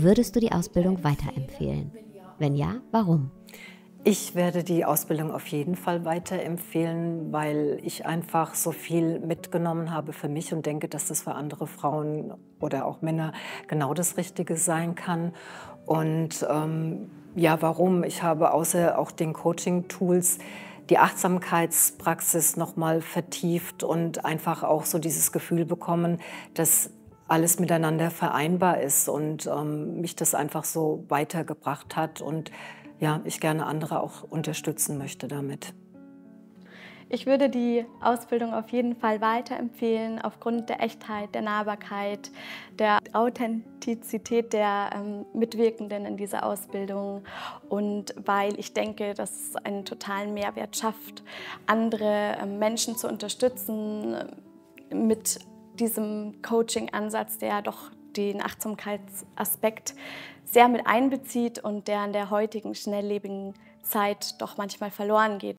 Würdest du die Ausbildung weiterempfehlen? Wenn ja, warum? Ich werde die Ausbildung auf jeden Fall weiterempfehlen, weil ich einfach so viel mitgenommen habe für mich und denke, dass das für andere Frauen oder auch Männer genau das Richtige sein kann. Und ja, warum? Ich habe außer auch den Coaching-Tools die Achtsamkeitspraxis noch mal vertieft und einfach auch so dieses Gefühl bekommen, dass alles miteinander vereinbar ist und mich das einfach so weitergebracht hat und ja, ich gerne andere auch unterstützen möchte damit. Ich würde die Ausbildung auf jeden Fall weiterempfehlen, aufgrund der Echtheit, der Nahbarkeit, der Authentizität der Mitwirkenden in dieser Ausbildung und weil ich denke, dass es einen totalen Mehrwert schafft, andere Menschen zu unterstützen mit diesem Coaching-Ansatz, der doch den Achtsamkeitsaspekt sehr mit einbezieht und der in der heutigen schnelllebigen Zeit doch manchmal verloren geht.